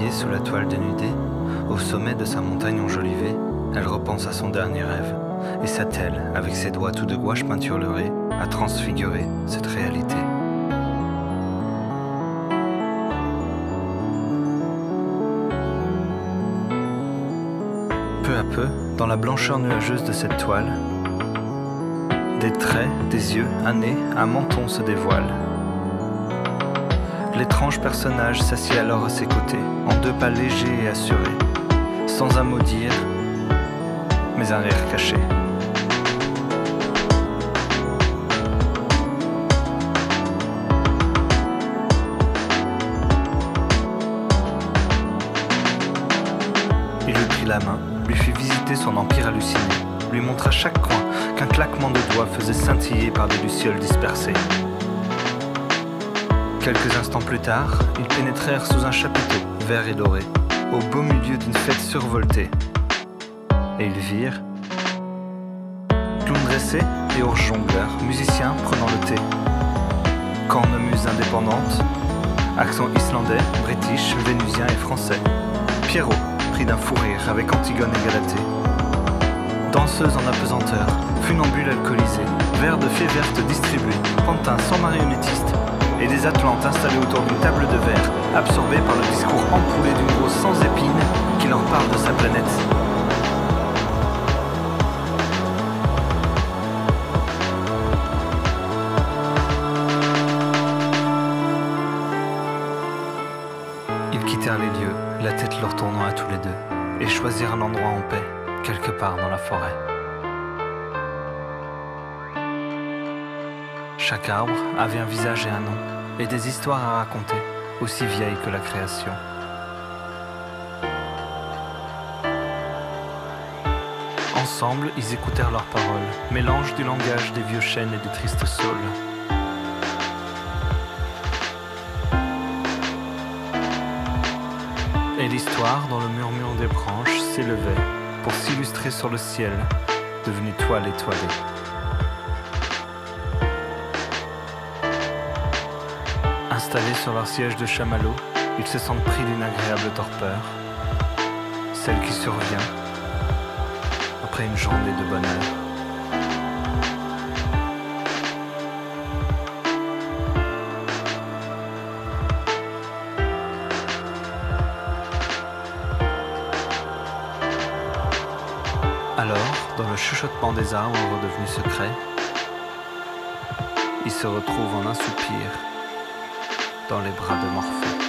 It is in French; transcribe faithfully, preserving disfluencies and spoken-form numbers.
pieds sous la toile dénudée, au sommet de sa montagne enjolivée, elle repense à son dernier rêve et s'attelle, avec ses doigts tout de gouache peinturlurés, à transfigurer cette réalité. Peu à peu, dans la blancheur nuageuse de cette toile, des traits, des yeux, un nez, un menton se dévoilent. L'étrange personnage s'assied alors à ses côtés, en deux pas légers et assurés, sans un mot dire, mais un rire caché. Il lui prit la main, lui fit visiter son empire halluciné, lui montra chaque coin qu'un claquement de doigts faisait scintiller par des lucioles dispersées. Quelques instants plus tard, ils pénétrèrent sous un chapiteau, vert et doré, au beau milieu d'une fête survoltée. Et ils virent clown dressé et ours jongleur, musiciens prenant le thé, cornemuse indépendante, accent islandais, british, vénusien et français, Pierrot, pris d'un fou rire avec Antigone et Galatée, danseuse en apesanteur, funambule alcoolisée, verre de fée verte distribué, pantin sans marionnettiste, et des atlantes installés autour d'une table de verre, absorbés par le discours ampoulé d'une grosse sans épine qui leur parle de sa planète. Ils quittèrent les lieux, la tête leur tournant à tous les deux, et choisirent un endroit en paix, quelque part dans la forêt. Chaque arbre avait un visage et un nom, et des histoires à raconter, aussi vieilles que la création. Ensemble, ils écoutèrent leurs paroles, mélange du langage des vieux chênes et des tristes saules. Et l'histoire, dans le murmure des branches, s'élevait pour s'illustrer sur le ciel, devenu toile étoilée. Installés sur leur siège de chamallow, ils se sentent pris d'une agréable torpeur, celle qui survient après une journée de bonheur. Alors, dans le chuchotement des arbres redevenus secrets, ils se retrouvent en un soupir dans les bras de Morphée.